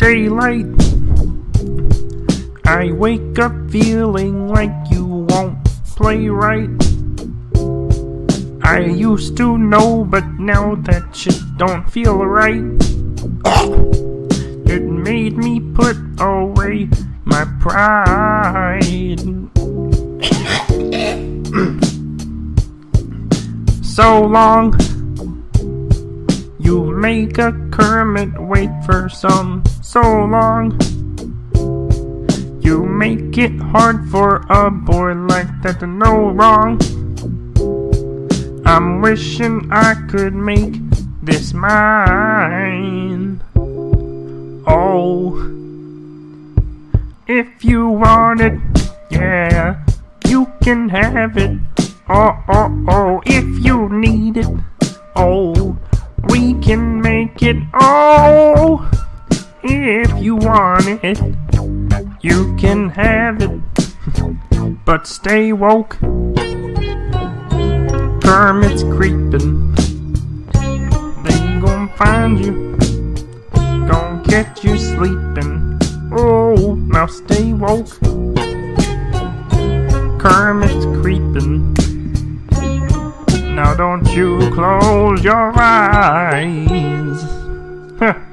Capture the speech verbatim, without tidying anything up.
daylight. I wake up feeling like you won't play right. I used to know, but now that shit don't feel right. It made me put away my pride. So long, you make a Kermit wait for some so long. You make it hard for a boy like that to know wrong. I'm wishing I could make this mine. Oh, if you want it, yeah, you can have it. Oh, oh, oh, if you need it, oh, we can make it. Oh, if you want it, you can have it. But stay woke, Kermit's creeping. They gon' find you, gon' catch you sleeping. Oh, now stay woke, Kermit's creeping. Now don't you close your eyes. Huh.